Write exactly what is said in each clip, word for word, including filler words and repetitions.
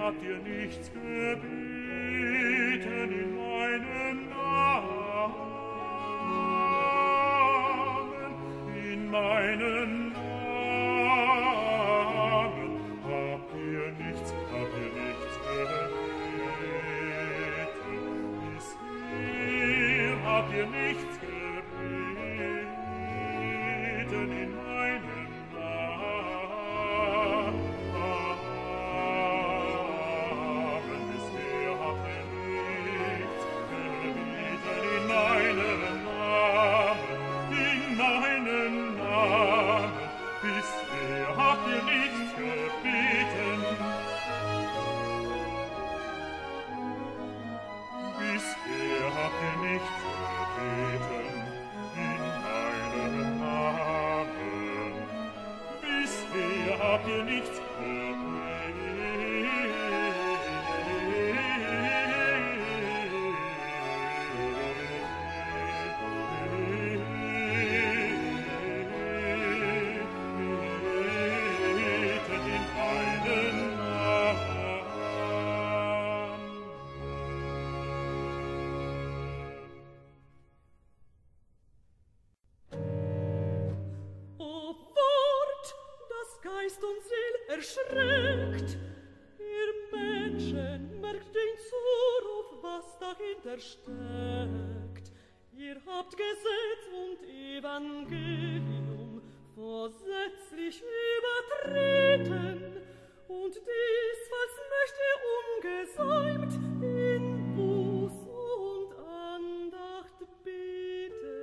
habt ihr nichts gebeten in meinem Namen, in meinem Namen, habt ihr nichts, habt ihr nichts gebeten, bisher habt ihr nichts gebeten in meinem habt ihr nichts Geist und Seel erschreckt. Ihr Menschen, merkt den Zuruf, was dahinter steckt. Ihr habt Gesetz und Evangelium vorsätzlich übertreten, und diesfalls möcht ihr ungesäumt in Buß und Andacht beten.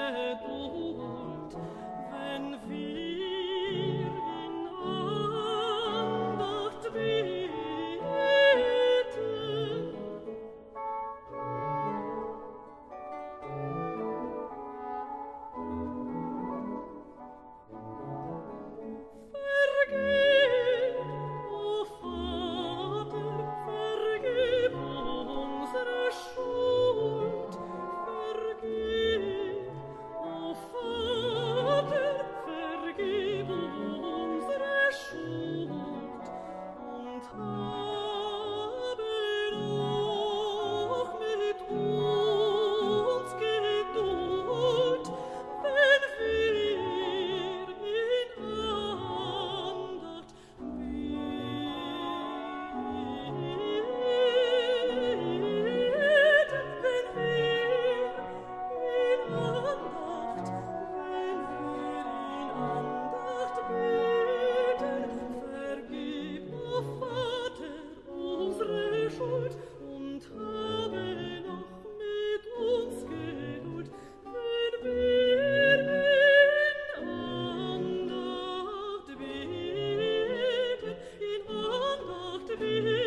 Geduld, wenn wir in Andacht beten. Vergib, o Vater, vergib unsere Schuld. Vergib, o Vater, vergib unsere Schuld. Und habe noch mit uns Geduld, wenn wir in Andacht beten, wenn wir in Andacht, wenn wir in Andacht beten. Vergib, o Vater, unsere Schuld und habe noch mit uns Geduld, wenn wir in Andacht beten, in Andacht beten.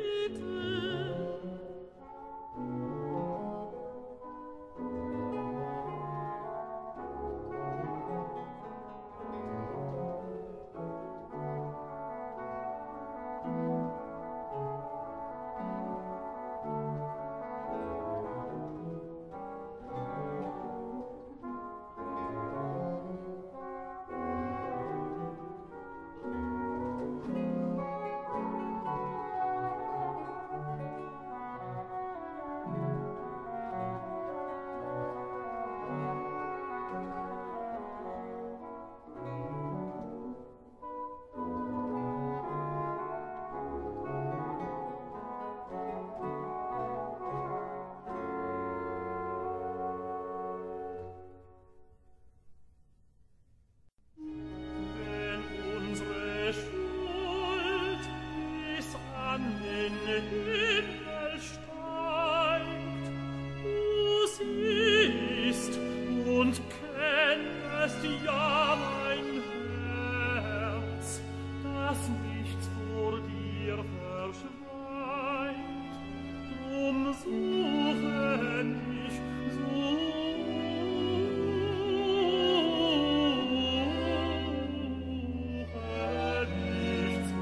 Wenn unsere Schuld bis an den Himmel steigt, du siehst und kennest ja mein Herz, das nichts vor dir verschweigt. Drum suche mich, suche dich zu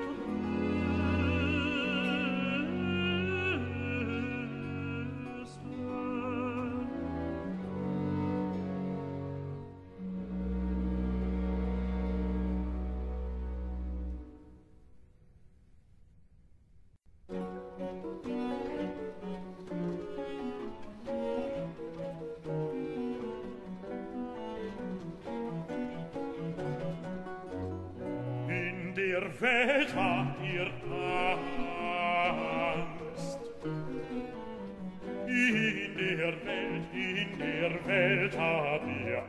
In der Welt habt ihr Angst. In der Welt, in der Welt habt ihr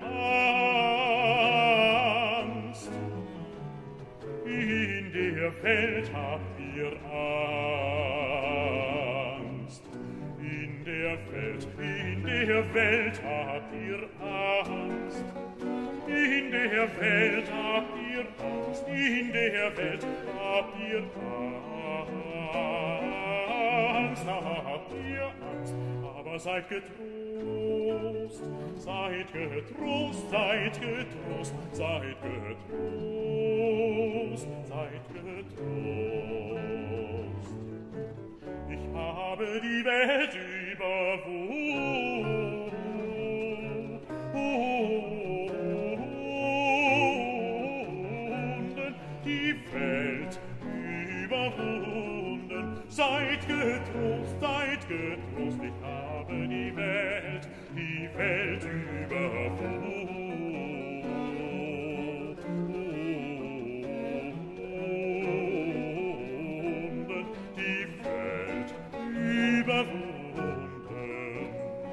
Angst. In der Welt habt ihr Angst. In der Welt, in der Welt habt ihr Angst. In der Welt habt ihr Angst, in der Welt habt ihr Angst, habt ihr Angst, aber seid getrost, seid getrost, seid getrost, seid getrost, seid getrost. Ich habe die Welt überwunden. Die Welt überwunden. Seid getrost, seid getrost, ich habe die Welt, die Welt überwunden. Die Welt überwunden.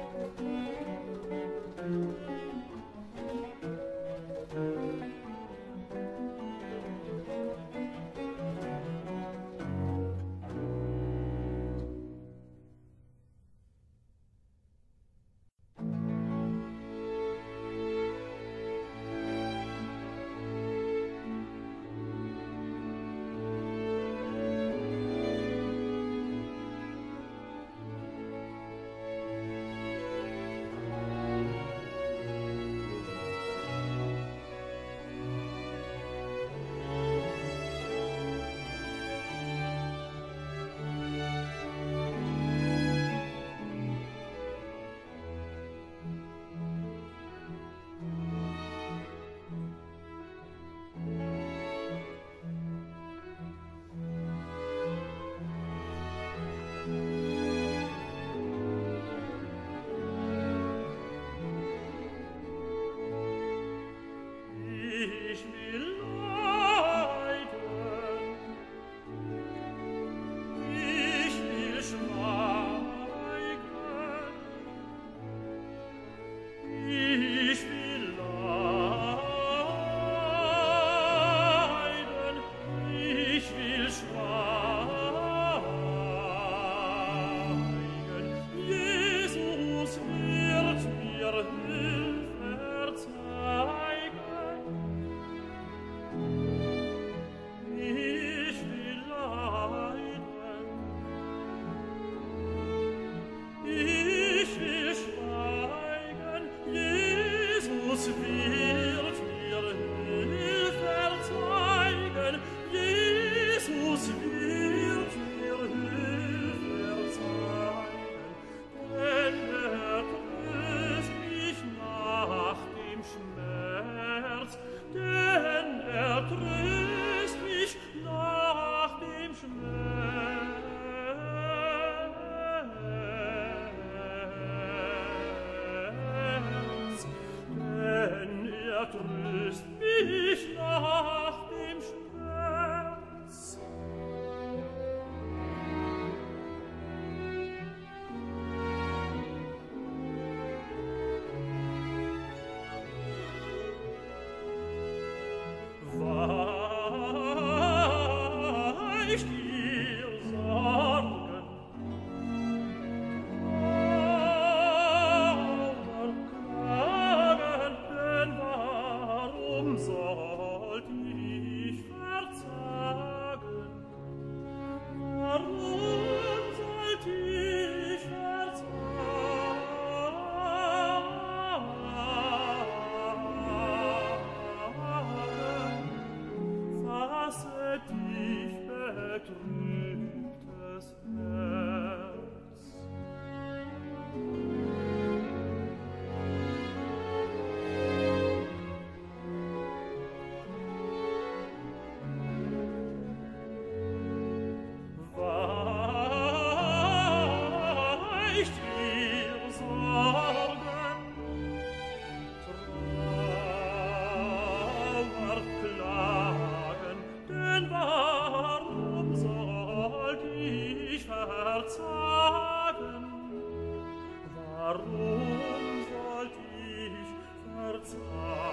Warum sollt ich verzagen?